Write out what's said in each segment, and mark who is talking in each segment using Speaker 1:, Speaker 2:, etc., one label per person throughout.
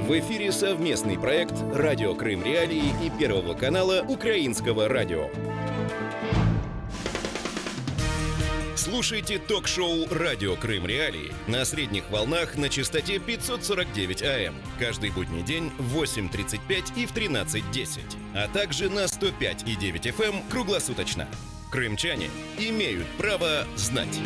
Speaker 1: В эфире совместный проект «Радио Крым Реалии» и Первого канала Украинского радио. Слушайте ток-шоу «Радио Крым Реалии» на средних волнах на частоте 549 АМ каждый будний день в 8:35 и в 13:10, а также на 105,9 FM круглосуточно. Крымчане имеют право знать.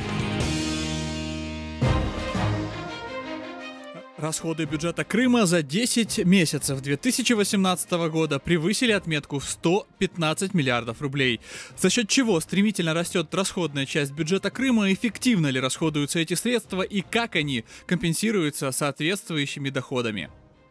Speaker 2: Расходы бюджета Крыма за 10 месяцев 2018 года превысили отметку в 115 миллиардов рублей. За счет чего стремительно растет расходная часть бюджета Крыма, эффективно ли расходуются эти средства и как они компенсируются соответствующими доходами?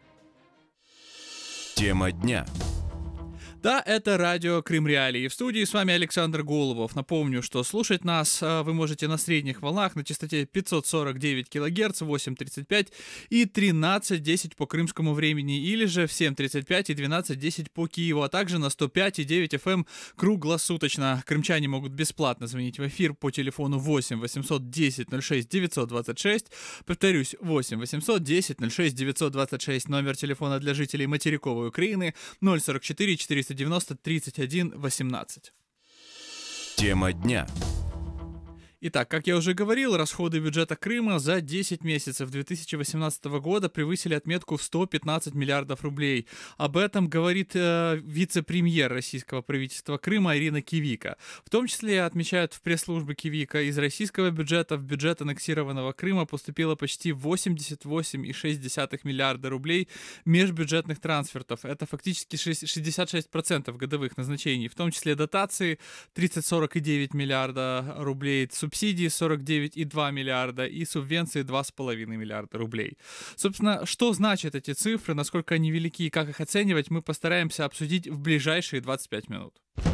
Speaker 1: Тема дня.
Speaker 2: Да, это радио Крым Реалии. В студии с вами Александр Голубов. Напомню, что слушать нас вы можете на средних волнах на частоте 549 кГц, 8:35 и 13:10 по крымскому времени, или же в 7:35 и 12:10 по Киеву, а также на 105,9 FM круглосуточно. Крымчане могут бесплатно звонить в эфир по телефону 8 810 06 926. Повторюсь, 8 810 06 926. Номер телефона для жителей материковой Украины 044 490 31 18.
Speaker 1: Тема дня.
Speaker 2: Итак, как я уже говорил, расходы бюджета Крыма за 10 месяцев 2018 года превысили отметку в 115 миллиардов рублей. Об этом говорит вице-премьер российского правительства Крыма Ирина Кивика. В том числе, отмечают в пресс-службе Кивика, из российского бюджета в бюджет аннексированного Крыма поступило почти 88,6 миллиарда рублей межбюджетных трансфертов. Это фактически 66% годовых назначений, в том числе дотации 30,49 миллиарда рублей, субсидии 49,2 миллиарда и субвенции 2,5 миллиарда рублей. Собственно, что значат эти цифры, насколько они велики и как их оценивать, мы постараемся обсудить в ближайшие 25 минут.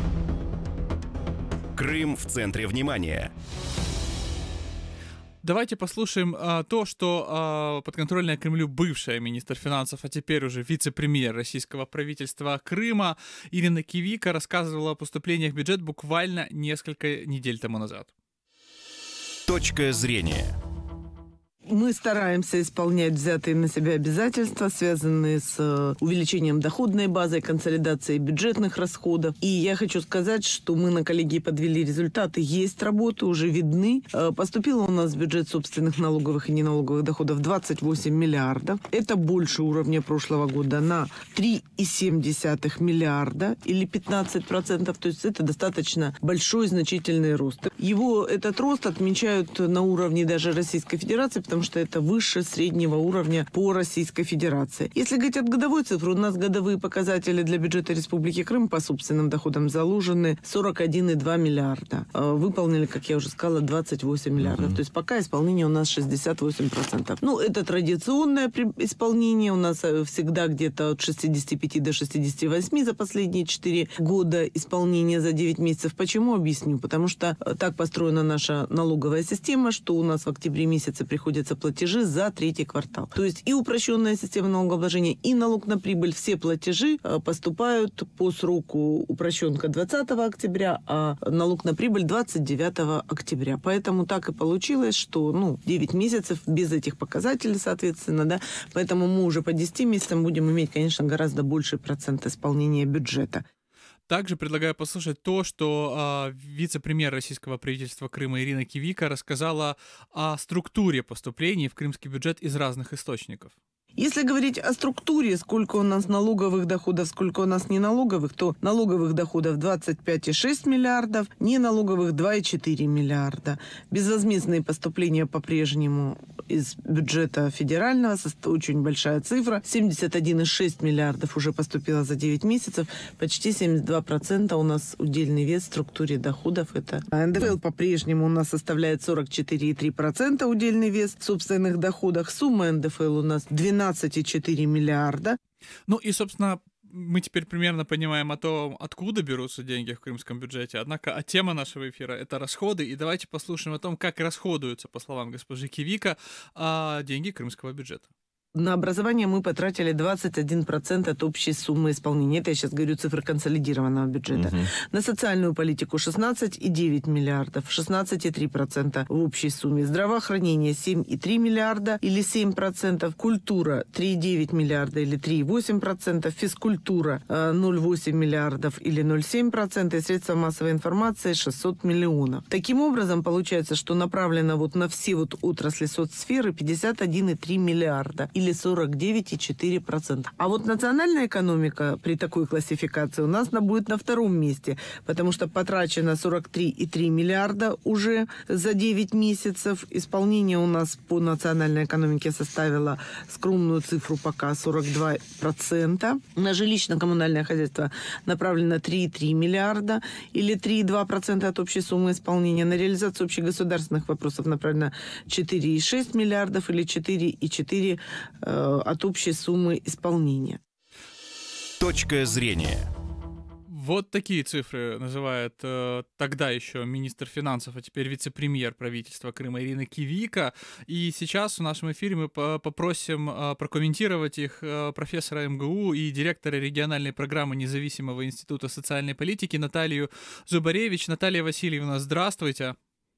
Speaker 1: Крым в центре внимания.
Speaker 2: Давайте послушаем то, что подконтрольная Кремлю бывшая министр финансов, а теперь уже вице-премьер российского правительства Крыма Ирина Кивика рассказывала о поступлениях в бюджет буквально несколько недель тому назад.
Speaker 1: Точка зрения.
Speaker 3: Мы стараемся исполнять взятые на себя обязательства, связанные с увеличением доходной базы, консолидацией бюджетных расходов. И я хочу сказать, что мы на коллегии подвели результаты. Есть работы, уже видны. Поступило у нас в бюджет собственных налоговых и неналоговых доходов 28 миллиардов. Это больше уровня прошлого года на 3,7 миллиарда или 15%. То есть это достаточно большой значительный рост. Этот рост отмечают на уровне даже Российской Федерации, потому что это выше среднего уровня по Российской Федерации. Если говорить от годовой цифры, у нас годовые показатели для бюджета Республики Крым по собственным доходам заложены 41,2 миллиарда. Выполнили, как я уже сказала, 28 миллиардов. То есть пока исполнение у нас 68%. Ну, это традиционное исполнение. У нас всегда где-то от 65 до 68 за последние 4 года исполнения за 9 месяцев. Почему? Объясню. Потому что так построена наша налоговая система, что у нас в октябре месяце приходят платежи за третий квартал. То есть и упрощенная система налогообложения, и налог на прибыль, все платежи поступают по сроку упрощенка 20 октября, а налог на прибыль 29 октября. Поэтому так и получилось, что 9 месяцев без этих показателей, соответственно, да, поэтому мы уже по 10 месяцам будем иметь, конечно, гораздо больший процент исполнения бюджета.
Speaker 2: Также предлагаю послушать то, что вице-премьер российского правительства Крыма Ирина Кивика рассказала о структуре поступлений в крымский бюджет из разных источников.
Speaker 3: Если говорить о структуре, сколько у нас налоговых доходов, сколько у нас неналоговых, то налоговых доходов 25,6 миллиардов, неналоговых 2,4 миллиарда. Безвозмездные поступления по-прежнему из бюджета федерального, очень большая цифра, 71,6 миллиардов уже поступило за 9 месяцев, почти 72% у нас удельный вес в структуре доходов. Это НДФЛ по-прежнему у нас составляет 44,3% удельный вес в собственных доходах. Сумма НДФЛ у нас 12,4 миллиарда.
Speaker 2: Ну и, собственно, мы теперь примерно понимаем о том, откуда берутся деньги в крымском бюджете. Однако тема нашего эфира — это расходы. И давайте послушаем о том, как расходуются, по словам госпожи Кивика, деньги крымского бюджета.
Speaker 3: На образование мы потратили 21% от общей суммы исполнения. Это я сейчас говорю цифры консолидированного бюджета. На социальную политику 16,9 миллиардов, 16,3% в общей сумме. Здравоохранение 7,3 миллиарда или 7%. Культура 3,9 миллиарда или 3,8%. Физкультура 0,8 миллиардов или 0,7%. И средства массовой информации 600 миллионов. Таким образом, получается, что направлено вот на все вот отрасли соцсферы 51,3 миллиарда или 49,4%. А вот национальная экономика при такой классификации у нас будет на втором месте, потому что потрачено 43,3 миллиарда уже за 9 месяцев. Исполнение у нас по национальной экономике составило скромную цифру пока 42%. На жилищно-коммунальное хозяйство направлено 3,3 миллиарда или 3,2% от общей суммы исполнения. На реализацию общегосударственных вопросов направлено 4,6 миллиардов или 4,4% от общей суммы исполнения.
Speaker 1: Точка зрения.
Speaker 2: Вот такие цифры называет тогда еще министр финансов, а теперь вице-премьер правительства Крыма Ирина Кивика. И сейчас в нашем эфире мы попросим прокомментировать их профессора МГУ и директора региональной программы Независимого института социальной политики Наталью Зубаревич. Наталья Васильевна, здравствуйте.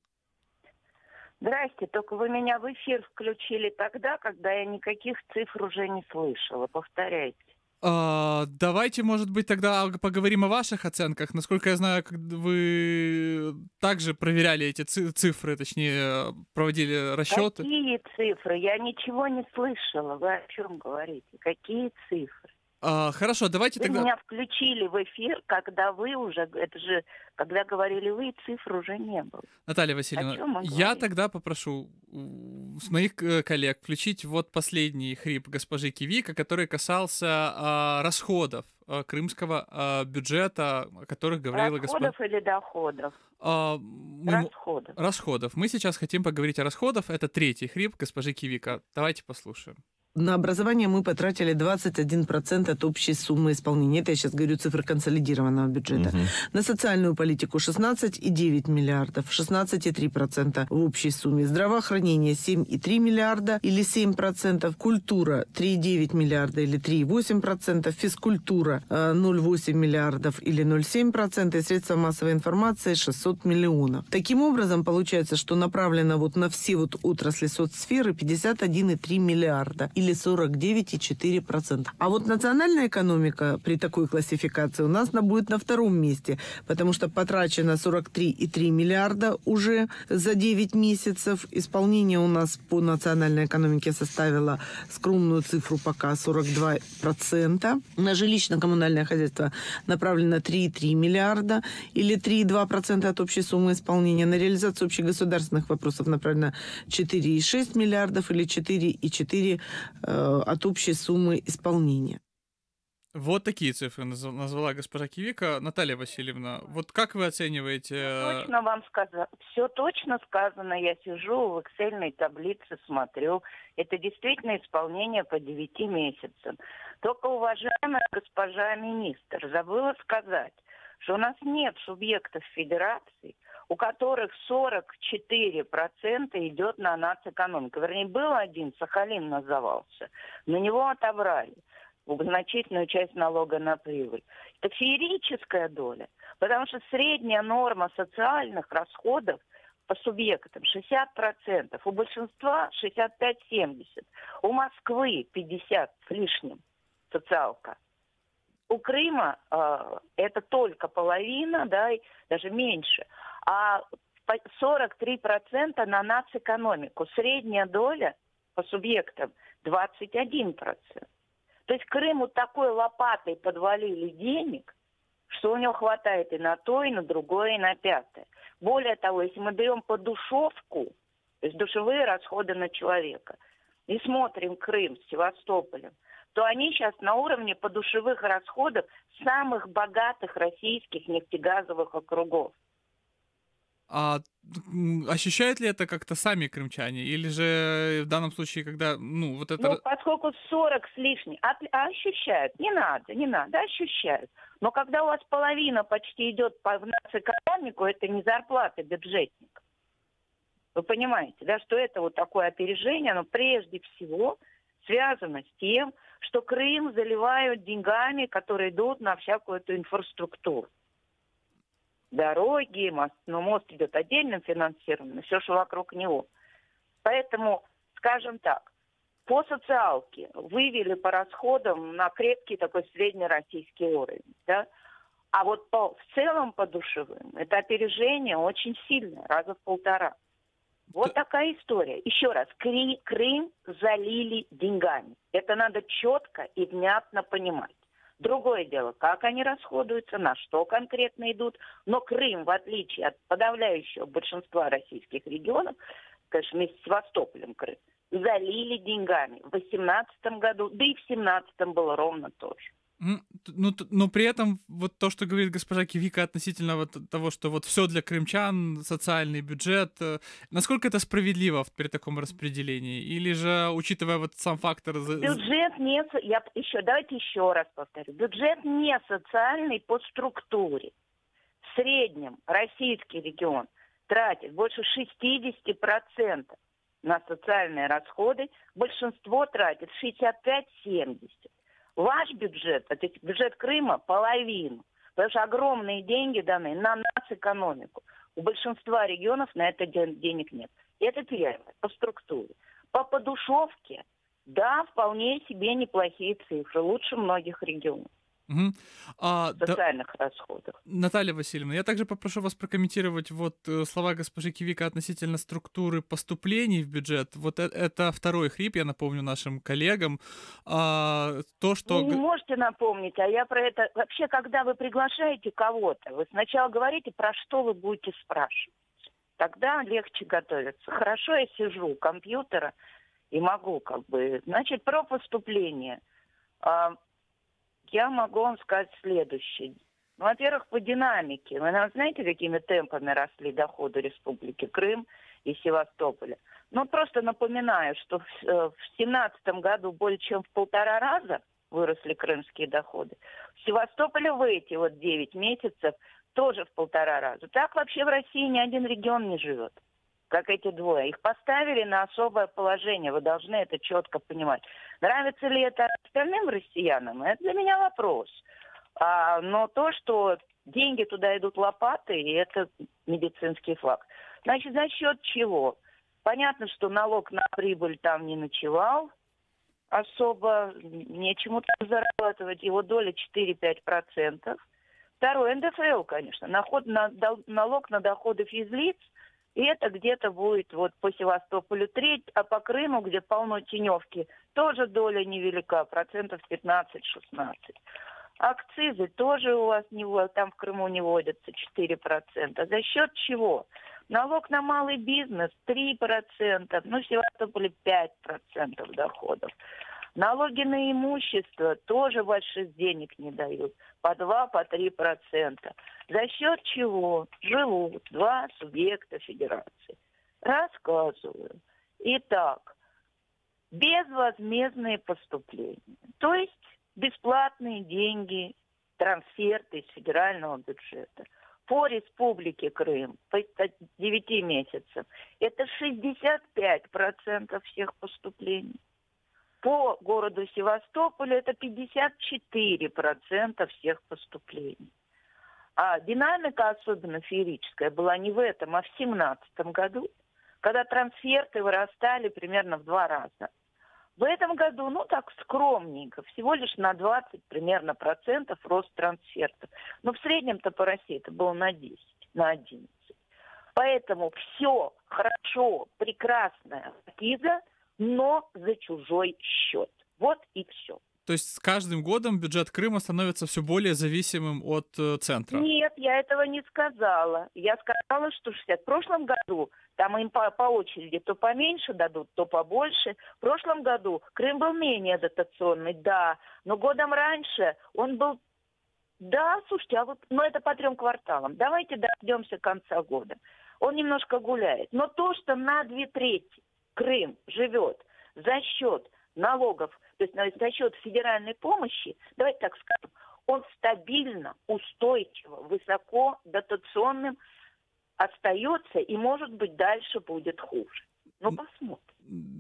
Speaker 4: Здрасте, только вы меня в эфир включили тогда, когда я никаких цифр уже не слышала. Повторяйте.
Speaker 2: Давайте, может быть, тогда поговорим о ваших оценках. Насколько я знаю, вы также проверяли эти цифры, точнее, проводили расчеты.
Speaker 4: Какие цифры? Я ничего не слышала. Вы о чем говорите? Какие цифры?
Speaker 2: Хорошо, давайте тогда...
Speaker 4: Вы меня включили в эфир, когда вы уже... Это же, когда говорили вы, цифр уже не было.
Speaker 2: Наталья Васильевна, я тогда попрошу с моих коллег включить вот последний хрип госпожи Кивика, который касался расходов крымского бюджета, о которых говорила госпожа...
Speaker 4: Расходов или доходов? Расходов.
Speaker 2: Расходов. Мы сейчас хотим поговорить о расходах. Это третий хрип госпожи Кивика. Давайте послушаем.
Speaker 3: На образование мы потратили 21% от общей суммы исполнения. Это я сейчас говорю цифры консолидированного бюджета. На социальную политику 16,9 миллиардов, 16,3% в общей сумме. Здравоохранение 7,3 миллиарда или 7%. Культура 3,9 миллиарда или 3,8%. Физкультура 0,8 миллиардов или 0,7%. И средства массовой информации 600 миллионов. Таким образом, получается, что направлено вот на все вот отрасли соцсферы 51,3 миллиарда или 49,4%. А вот национальная экономика при такой классификации у нас будет на втором месте, потому что потрачено 43,3 миллиарда уже за 9 месяцев. Исполнение у нас по национальной экономике составило скромную цифру пока 42%. На жилищно-коммунальное хозяйство направлено 3,3 миллиарда или 3,2% от общей суммы исполнения. На реализацию общегосударственных вопросов направлено 4,6 миллиардов или 4,4% от общей суммы исполнения.
Speaker 2: Вот такие цифры назвала госпожа Кивика. Наталья Васильевна, вот как вы оцениваете...
Speaker 4: Точно вам сказала. Все точно сказано. Я сижу в эксельной таблице, смотрю. Это действительно исполнение по 9 месяцам. Только, уважаемая госпожа министр, забыла сказать, что у нас нет субъектов федерации, у которых 44% идет на нацэкономику. Вернее, был один, Сахалин назывался. На него отобрали значительную часть налога на прибыль. Это феерическая доля, потому что средняя норма социальных расходов по субъектам 60%, у большинства 65-70%, у Москвы 50 с лишним социалка. У Крыма это только половина, да, и даже меньше, а 43% на нацэкономику. Средняя доля по субъектам 21%. То есть Крыму такой лопатой подвалили денег, что у него хватает и на то, и на другое, и на пятое. Более того, если мы берем подушевку, то есть душевые расходы на человека, и смотрим Крым с Севастополем, то они сейчас на уровне подушевых расходов самых богатых российских нефтегазовых округов.
Speaker 2: А ощущают ли это как-то сами крымчане? Или же в данном случае, когда, вот это...
Speaker 4: Ну, поскольку 40 с лишним, ощущают. Не надо, ощущают. Но когда у вас половина почти идет в нацэкономику, это не зарплата бюджетников. Вы понимаете, да, что это вот такое опережение, оно прежде всего связано с тем, что Крым заливают деньгами, которые идут на всякую эту инфраструктуру. Дороги, мост, но мост идет отдельным финансированием, все, что вокруг него. Поэтому, скажем так, по социалке вывели по расходам на крепкий такой среднероссийский уровень, да? А вот в целом по душевым это опережение очень сильное, раза в 1,5. Вот такая история. Еще раз, Крым залили деньгами. Это надо четко и внятно понимать. Другое дело, как они расходуются, на что конкретно идут. Но Крым, в отличие от подавляющего большинства российских регионов, конечно, вместе с Севастополем Крым, залили деньгами. В 2018 году, да и в 2017 было ровно то же.
Speaker 2: Но при этом вот то, что говорит госпожа Кивика относительно вот того, что вот все для крымчан, социальный бюджет, насколько это справедливо при таком распределении? Или же, учитывая вот сам фактор...
Speaker 4: Бюджет не... Давайте еще раз повторю. Бюджет не социальный по структуре. В среднем российский регион тратит больше 60% на социальные расходы, большинство тратит 65-70%. Ваш бюджет, это бюджет Крыма, половину. Потому что огромные деньги даны на нацэкономику. У большинства регионов на это денег нет. Это первое, по структуре. По подушевке, да, вполне себе неплохие цифры. Лучше многих регионов.
Speaker 2: Угу.
Speaker 4: Социальных расходах.
Speaker 2: Наталья Васильевна, я также попрошу вас прокомментировать вот слова госпожи Кивика относительно структуры поступлений в бюджет. Вот это второй хрип, я напомню нашим коллегам. То, что...
Speaker 4: Вы не можете напомнить, а я про это... Вообще, когда вы приглашаете кого-то, вы сначала говорите, про что вы будете спрашивать. Тогда легче готовиться. Хорошо, я сижу у компьютера и могу Значит, про поступление. Я могу вам сказать следующее. Во-первых, по динамике. Вы знаете, какими темпами росли доходы Республики Крым и Севастополя? Просто напоминаю, что в 2017 году более чем в 1,5 раза выросли крымские доходы. В Севастополе в эти 9 месяцев тоже в 1,5 раза. Так вообще в России ни один регион не живет, как эти двое. Их поставили на особое положение. Вы должны это четко понимать. Нравится ли это остальным россиянам, это для меня вопрос. Но то, что деньги туда идут лопатой, это медицинский факт. Значит, за счет чего? Понятно, что налог на прибыль там не ночевал. Особо нечему там зарабатывать. Его доля 4-5%. Второе, НДФЛ, конечно. Налог на доходы физлиц. И это где-то будет по Севастополю треть, а по Крыму, где полно теневки, тоже доля невелика, 15-16%. Акцизы тоже у вас там в Крыму не вводятся, 4%. За счет чего? Налог на малый бизнес 3%, в Севастополе 5% доходов. Налоги на имущество тоже больших денег не дают, по 2-3%. За счет чего живут 2 субъекта федерации? Рассказываю. Итак, безвозмездные поступления, то есть бесплатные деньги, трансферты из федерального бюджета. По Республике Крым по 9 месяцам это 65% всех поступлений. По городу Севастополю это 54% всех поступлений. А динамика особенно феерическая была не в этом, а в 2017 году, когда трансферты вырастали примерно в 2 раза. В этом году, так скромненько, всего лишь на 20 примерно процентов рост трансфертов. Но в среднем-то по России это было на 10, на 11. Поэтому все хорошо, прекрасная акциза, но за чужой счет. Вот и все.
Speaker 2: То есть с каждым годом бюджет Крыма становится все более зависимым от центра?
Speaker 4: Нет, я этого не сказала. Я сказала, что в прошлом году там им по очереди то поменьше дадут, то побольше. В прошлом году Крым был менее дотационный, да. Но годом раньше он был... Да, слушайте, но это по 3 кварталам. Давайте дождемся конца года. Он немножко гуляет. Но то, что на 2/3 Крым живет за счет налогов, то есть за счет федеральной помощи, давайте так скажем, он стабильно, устойчиво, высоко дотационным остается, и, может быть, дальше будет хуже. Посмотрим.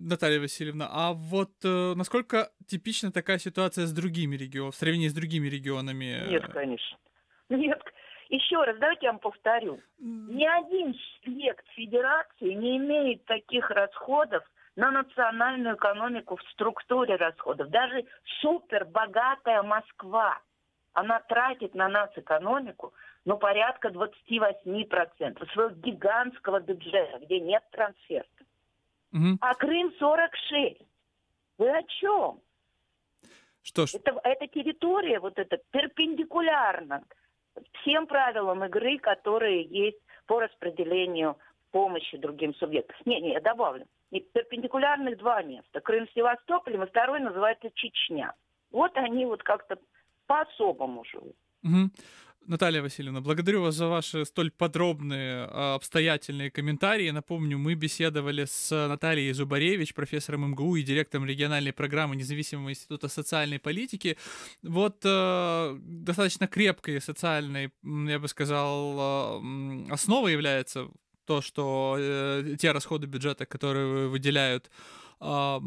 Speaker 2: Наталья Васильевна, а вот насколько типична такая ситуация с другими регионами, в сравнении с другими регионами?
Speaker 4: Нет, конечно. Нет. Еще раз, давайте я вам повторю. Ни один субъект федерации не имеет таких расходов на национальную экономику в структуре расходов. Даже супербогатая Москва, она тратит на нас экономику, порядка 28% своего гигантского бюджета, где нет трансферта.
Speaker 2: Угу.
Speaker 4: А Крым 46%. Вы о чем?
Speaker 2: Что ж.
Speaker 4: Это территория вот эта перпендикулярна всем правилам игры, которые есть по распределению помощи другим субъектам. Я добавлю. Перпендикулярных два места. Крым с Севастополем, и второй называется Чечня. Вот они вот как-то по-особому живут.
Speaker 2: Угу. Наталья Васильевна, благодарю вас за ваши столь подробные, обстоятельные комментарии. Напомню, мы беседовали с Натальей Зубаревич, профессором МГУ и директором региональной программы Независимого института социальной политики. Вот достаточно крепкой социальной, я бы сказал, основой является то, что те расходы бюджета, которые выделяют в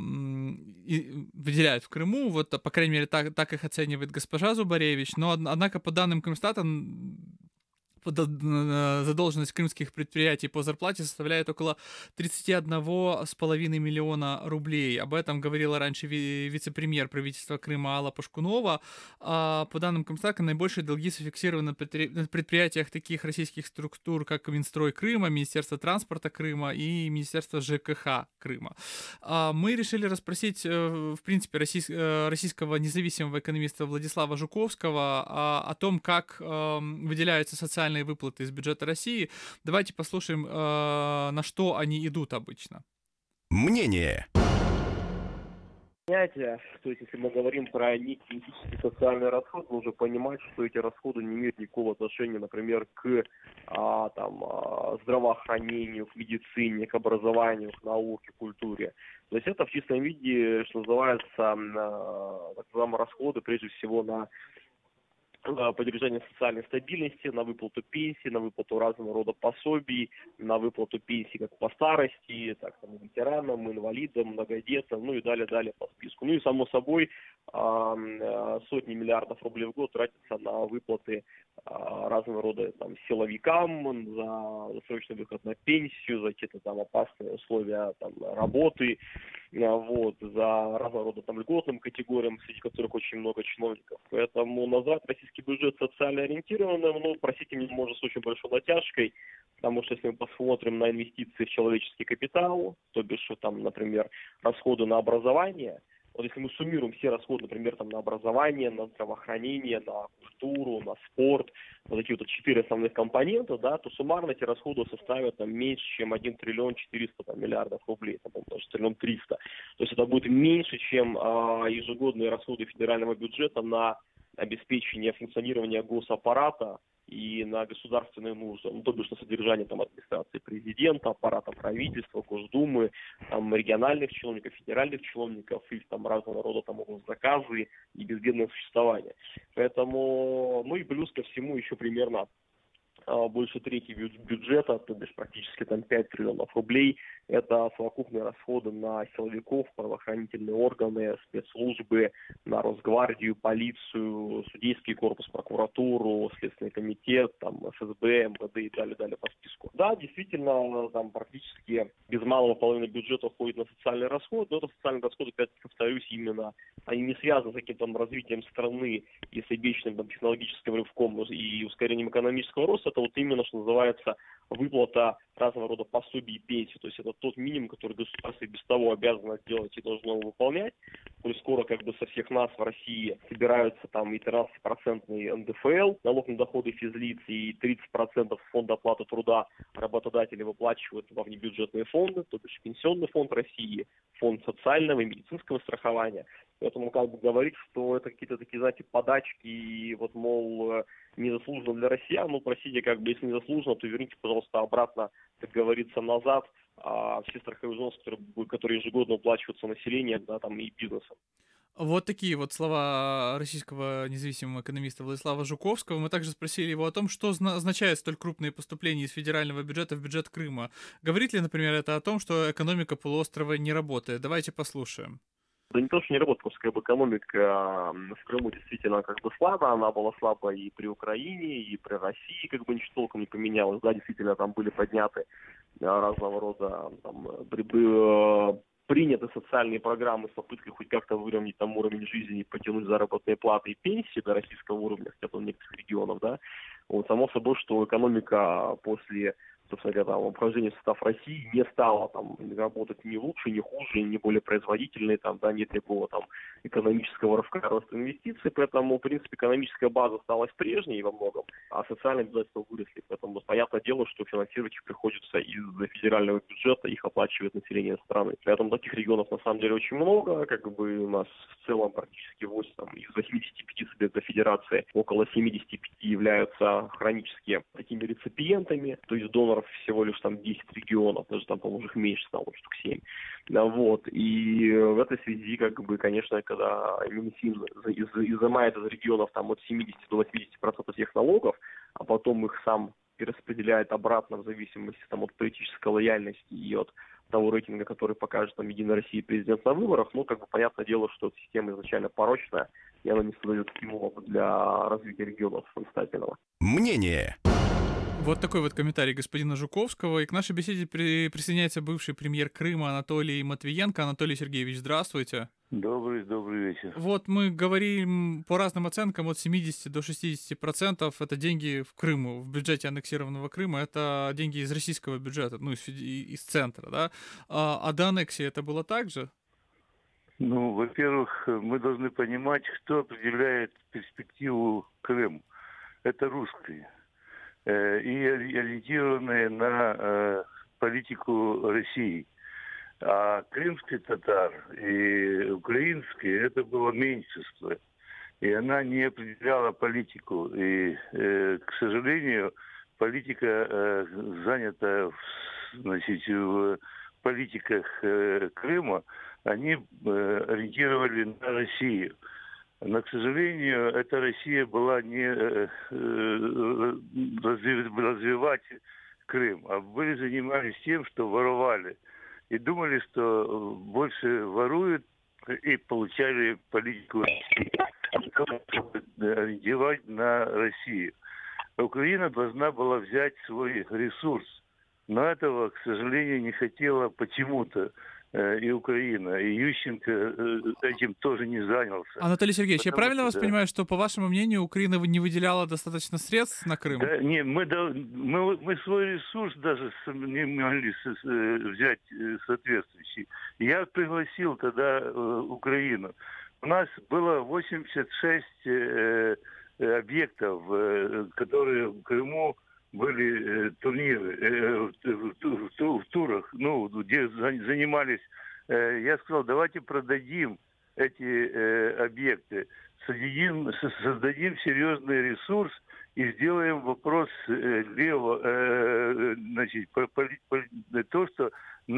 Speaker 2: Крыму, вот, по крайней мере, так их оценивает госпожа Зубаревич, но, однако, по данным Крымстата, задолженность крымских предприятий по зарплате составляет около 31,5 миллиона рублей. Об этом говорила раньше вице-премьер правительства Крыма Алла Пашкунова. По данным Комстата, наибольшие долги зафиксированы на предприятиях таких российских структур, как Минстрой Крыма, Министерство транспорта Крыма и Министерство ЖКХ Крыма. Мы решили расспросить, в принципе, российского независимого экономиста Владислава Жуковского о том, как выделяются социальные выплаты из бюджета России. Давайте послушаем, на что они идут обычно.
Speaker 1: Мнение.
Speaker 5: Понятие, то есть если мы говорим про некий социальный расход, нужно понимать, что эти расходы не имеют никакого отношения, например, к здравоохранению, к медицине, к образованию, к науке, культуре. То есть это в чистом виде, что называется, так называемые расходы, прежде всего, на поддержание социальной стабильности, на выплату пенсий, на выплату разного рода пособий, на выплату пенсий как по старости, так там ветеранам, инвалидам, многодетным, и далее по списку. И само собой сотни миллиардов рублей в год тратятся на выплаты разного рода силовикам, за срочный выход на пенсию, за какие-то опасные условия работы, за разного рода льготным категориям, среди которых очень много чиновников. Поэтому назвать российский бюджет социально ориентированным, простите меня, может, с очень большой натяжкой, потому что если мы посмотрим на инвестиции в человеческий капитал, то бишь, например, расходы на образование, если мы суммируем все расходы, например, на образование, на здравоохранение, на культуру, на спорт, такие 4 основных компонента, то суммарно эти расходы составят меньше, чем 1 триллион 400 миллиардов рублей, даже 1 триллион 300. То есть это будет меньше, чем ежегодные расходы федерального бюджета на обеспечение функционирования госаппарата и на государственные нужды, то бишь на содержание администрации президента, аппарата правительства, Госдумы, региональных чиновников, федеральных чиновников, их разного рода заказы и безбедное существование. Поэтому, и плюс ко всему еще примерно больше трети бюджета, то бишь практически 5 триллионов рублей, это совокупные расходы на силовиков, правоохранительные органы, спецслужбы, на Росгвардию, полицию, судейский корпус, прокуратуру, Следственный комитет, ФСБ, МВД и далее по списку. Да, действительно, практически без малого половины бюджета уходит на социальный расход, но это социальный расход, опять повторюсь, именно они не связаны с каким-то развитием страны и с обещанным технологическим рывком и ускорением экономического роста. Это именно, что называется, выплата разного рода пособий и пенсий. То есть это тот минимум, который государство без того обязано делать и должно выполнять. То есть скоро со всех нас в России собираются и 13% НДФЛ, налог на доходы физлиц, и 30% фонда оплаты труда работодатели выплачивают во внебюджетные фонды, то бишь Пенсионный фонд России, фонд социального и медицинского страхования. Поэтому говорить, что это какие-то такие, знаете, подачки и мол, незаслуженно для россиян, простите, если незаслуженно, то верните, пожалуйста, обратно, как говорится, назад все страховые взносы, которые ежегодно уплачиваются населением, и бизнесом.
Speaker 2: Вот такие вот слова российского независимого экономиста Владислава Жуковского. Мы также спросили его о том, что означает столь крупные поступления из федерального бюджета в бюджет Крыма. Говорит ли, например, это о том, что экономика полуострова не работает? Давайте послушаем.
Speaker 5: Да не то, что не работает, просто экономика в Крыму действительно слаба, она была слаба и при Украине, и при России, ничего толком не поменялось, да, действительно там были подняты разного рода приняты социальные программы с попыткой хоть как-то выровнять там уровень жизни, потянуть заработные платы и пенсии до российского уровня, хотя бы в некоторых регионах, да. Вот, само собой, что экономика после, собственно говоря, вхождения в состав России не стала там работать ни лучше, ни хуже, ни более производительной, там, да, нет никакого там экономического рывка, роста инвестиций, поэтому, в принципе, экономическая база осталась прежней во многом, а социальные обязательства выросли, поэтому понятное дело, что финансировать их приходится из федерального бюджета, их оплачивает население страны. Поэтому таких регионов на самом деле очень много, у нас в целом практически 8 из 85 субъектов федерации, около 75 являются хронически такими реципиентами, то есть доноров всего лишь там 10 регионов, даже там, по-моему, их меньше стало, штук 7. Вот. И в этой связи, конечно, когда Минфин изымает из регионов там от 70 до 80% всех налогов, а потом их сам перераспределяет обратно в зависимости там, от политической лояльности и от того рейтинга, который покажет там Единая Россия президент на выборах, понятное дело, что эта система изначально порочная, и она не создает стимулов для развития регионов самостоятельного.
Speaker 1: Мнение.
Speaker 2: Вот такой вот комментарий господина Жуковского. И к нашей беседе присоединяется бывший премьер Крыма Анатолий Матвиенко. Анатолий Сергеевич, здравствуйте.
Speaker 6: Добрый вечер.
Speaker 2: Вот мы говорим по разным оценкам от 70 до 60% это деньги в Крыму, в бюджете аннексированного Крыма, это деньги из российского бюджета, из центра, да? А до аннексии это было так же?
Speaker 6: Во-первых, мы должны понимать, кто определяет перспективу Крыма. Это русские. И ориентированные на политику России. А крымские татар и украинские это было меньшинство. И она не определяла политику. И, к сожалению, политика занята в политиках Крыма, они ориентировали на Россию. Но, к сожалению, эта Россия была не развивать Крым, а были занимались тем, что воровали. И думали, что больше воруют и получали политику России. Ориентировать на Россию. Украина должна была взять свой ресурс. Но этого, к сожалению, не хотела почему-то и Украина. И Ющенко этим тоже не занялся.
Speaker 2: Анатолий Сергеевич, я правильно вас понимаю, что, по вашему мнению, Украина не выделяла достаточно средств на Крым?
Speaker 6: Да, не, мы свой ресурс даже не могли взять соответствующий. Я пригласил тогда Украину. У нас было 86 объектов, которые в Крыму были турниры, в турах, где занимались. Я сказал, давайте продадим эти объекты, создадим серьезный ресурс и сделаем вопрос то, что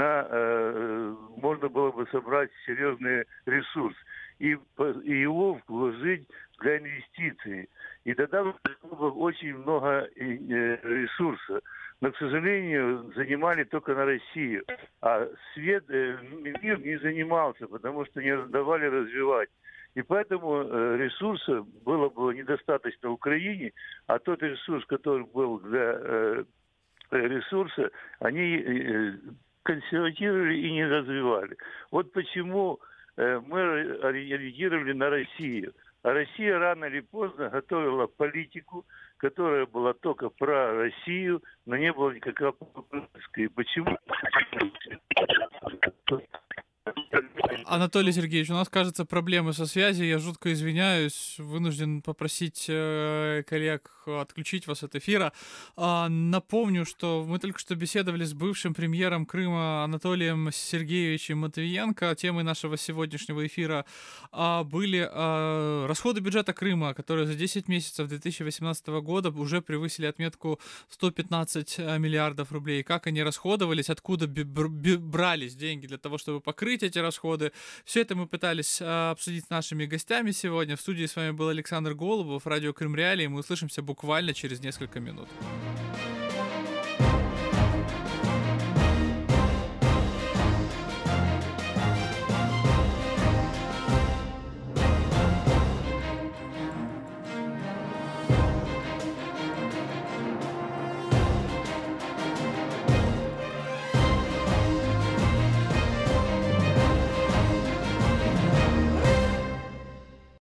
Speaker 6: можно было бы собрать серьезный ресурс и его вложить для инвестиций. И тогда было бы очень много ресурсов. Но, к сожалению, занимали только на Россию. А мир не занимался, потому что не давали развивать. И поэтому ресурсов было бы недостаточно в Украине, а тот ресурс, который был для ресурса, они консерватировали и не развивали. Вот почему мы ориентировали на Россию. А Россия рано или поздно готовила политику, которая была только про Россию, но не было никакой политической. Почему?
Speaker 2: Анатолий Сергеевич, у нас, кажется, проблемы со связью. Я жутко извиняюсь. Вынужден попросить коллег отключить вас от эфира. Напомню, что мы только что беседовали с бывшим премьером Крыма Анатолием Сергеевичем Матвиенко. Темой нашего сегодняшнего эфира были расходы бюджета Крыма, которые за 10 месяцев 2018 года уже превысили отметку 115 миллиардов рублей. Как они расходовались, откуда брались деньги для того, чтобы покрыть покрыть эти расходы. Все это мы пытались обсудить с нашими гостями сегодня. В студии с вами был Александр Голубов, радио Крым Реалии. Мы услышимся буквально через несколько минут.